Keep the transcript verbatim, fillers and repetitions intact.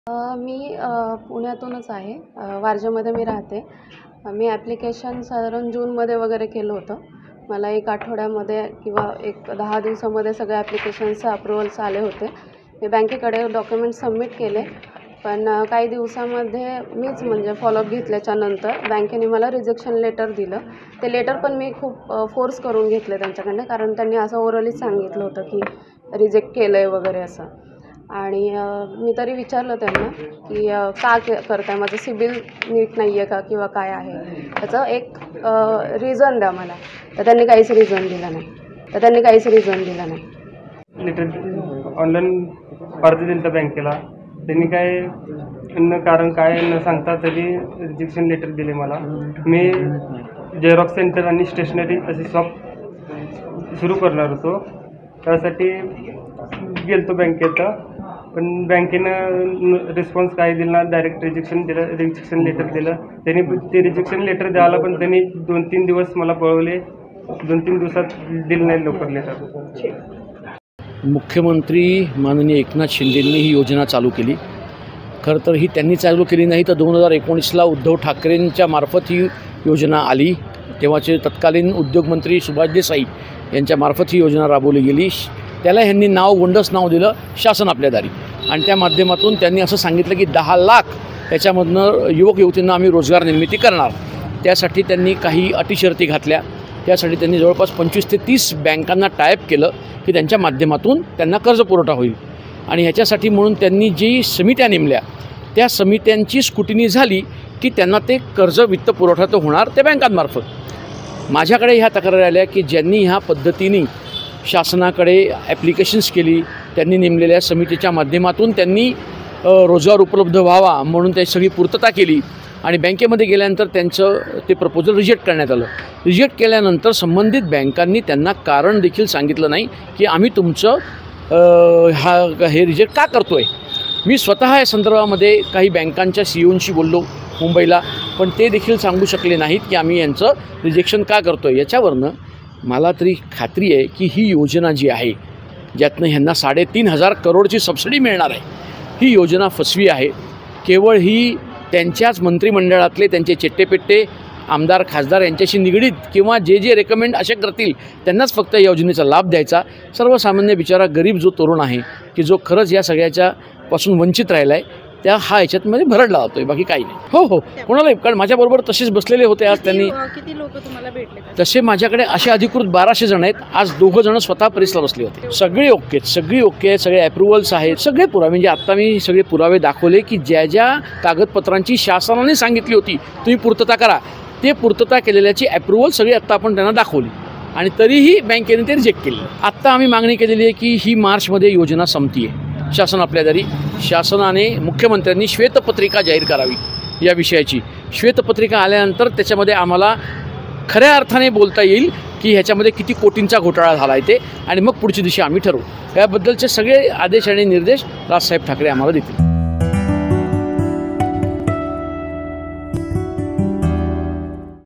अ, मी अ, पुण्यातूनच आहे. अ, वारजेमध्ये मी राहते. अ, मी ॲप्लिकेशन साधारण जूनमध्ये वगैरे केलं होतं. मला एक आठवड्यामध्ये किंवा एक दहा दिवसामध्ये सगळे ॲप्लिकेशन्सचे अप्रूव्हल्स आले होते. मी बँकेकडे डॉक्युमेंट सबमिट केले. पण अ, काही दिवसामध्ये मीच म्हणजे फॉलोअप घेतल्याच्यानंतर बँकेने मला रिजेक्शन लेटर दिलं. ते लेटर पण मी खूप अ, फोर्स करून घेतले त्यांच्याकडनं, कारण त्यांनी असं ओरलीच सांगितलं होतं की रिजेक्ट केलं आहे वगैरे असं. आणि अ, मी तरी विचारलं त्यांना की अ, का के करताय? माझं सिबिल नीट नाही आहे का किंवा काय आहे? त्याचं एक रिझन द्या मला. तर त्यांनी काहीच रिझन दिलं नाही. तर त्यांनी काहीच रिझन दिलं नाही. लेटर ऑनलाईन अर्ज दिला होता बँकेला. त्यांनी काय न कारण काय न सांगता तरी रिजेक्शन लेटर दिले मला. मी झेरॉक्स सेंटर आणि स्टेशनरी असे शॉप सुरू करणार होतो. त्यासाठी गेलो बँकेत, पण बँकेनं रिस्पॉन्स काही दिला ना. डायरेक्ट रिजेक्शन दिलं रिजेक्शन लेटर दिलं. त्यांनी ते रिजेक्शन लेटर द्यायला पण त्यांनी दोन तीन दिवस मला पळवले. दोन तीन दिवसात दिलं नाही लवकर लेटर. मुख्यमंत्री माननीय एकनाथ शिंदेंनी ही योजना चालू केली. खरं तर ही त्यांनी चालू केली नाही, तर दोन हजार एकोणीसला उद्धव ठाकरेंच्या मार्फत ही योजना आली. तेव्हाचे तत्कालीन उद्योगमंत्री सुभाष देसाई यांच्यामार्फत ही योजना राबवली गेली. त्याला ह्यांनी नाव गोंडस नाव दिलं शासन आपल्या दारी. आणि त्या माध्यमातून त्यांनी असं सांगितलं की दहा लाख त्याच्यामधनं युवक युवतींना आम्ही रोजगार निर्मिती करणार. त्यासाठी त्यांनी काही अटी शर्ती घातल्या. त्यासाठी त्यांनी जवळपास पंचवीस ते तीस बँकांना टायअप केलं की त्यांच्या माध्यमातून त्यांना कर्ज पुरवठा होईल. आणि ह्याच्यासाठी म्हणून त्यांनी जी समित्या नेमल्या, त्या समित्यांची स्क्रुटिनी झाली की त्यांना ते कर्ज वित्त पुरवठा तर होणार त्या बँकांमार्फत. माझ्याकडे ह्या तक्रारी आल्या की ज्यांनी ह्या पद्धतीने शासनाकडे ॲप्लिकेशन्स केली, त्यांनी नेमलेल्या समितीच्या माध्यमातून त्यांनी रोजगार उपलब्ध व्हावा म्हणून त्याची सगळी पूर्तता केली. आणि बँकेमध्ये गेल्यानंतर त्यांचं ते प्रपोजल रिजेक्ट करण्यात आलं. रिजेक्ट केल्यानंतर संबंधित बँकांनी त्यांना कारण देखील सांगितलं नाही की आम्ही तुमचं हा हे रिजेक्ट का करतो आहे. मी स्वतः या संदर्भामध्ये काही बँकांच्या सी ईओंशी बोललो मुंबईला, पण ते देखील सांगू शकले नाहीत की आम्ही यांचं रिजेक्शन का करतो आहे. याच्यावरनं मला तरी खात्री आहे की ही योजना जी आहे, ज्यातनं ह्यांना साडेतीन हजार करोडची सबसिडी मिळणार आहे, ही योजना फसवी आहे. केवळ ही त्यांच्याच मंत्रिमंडळातले त्यांचे चेट्टेपेट्टे आमदार खासदार यांच्याशी निगडीत किंवा जे जे रेकमेंड असे करतील त्यांनाच फक्त या योजनेचा लाभ द्यायचा. सर्वसामान्य बिचारा गरीब जो तरुण आहे की जो खरंच या सगळ्याच्या पासून वंचित राहिला आहे, त्या हा ह्याच्यातमध्ये भरडला जातो आहे, बाकी काही नाही. हो हो कोणालाही, कारण माझ्याबरोबर तसेच बसलेले होते. आज त्यांनी किती लोक तुम्हाला भेटले? तसे माझ्याकडे असे अधिकृत बाराशे जण आहेत. आज दोघं जण स्वतः परिसला बसले होते. सगळे ओके आहेत, सगळी ओके आहेत, सगळे ॲप्रुव्हल्स आहेत, सगळे पुरावे. म्हणजे आत्ता मी सगळे पुरावे दाखवले की ज्या ज्या कागदपत्रांची शासनाने सांगितली होती तुम्ही पूर्तता करा, ते पूर्तता केलेल्याची ॲप्रुव्हल सगळी आत्ता आपण त्यांना दाखवली. आणि तरीही बँकेने ते रिजेक्ट केले. आत्ता आम्ही मागणी केलेली आहे की ही मार्चमध्ये योजना संपती आहे. शासन आपल्या दारी. शासनाने मुख्यमंत्र्यांनी श्वेतपत्रिका जाहीर करावी या विषयाची. श्वेतपत्रिका आल्यानंतर त्याच्यामध्ये आम्हाला खऱ्या अर्थाने बोलता येईल की ह्याच्यामध्ये किती कोटींचा घोटाळा झाला आहे ते, आणि मग पुढची दिशा आम्ही ठरवू. याबद्दलचे सगळे आदेश आणि निर्देश राजसाहेब ठाकरे आम्हाला देतील.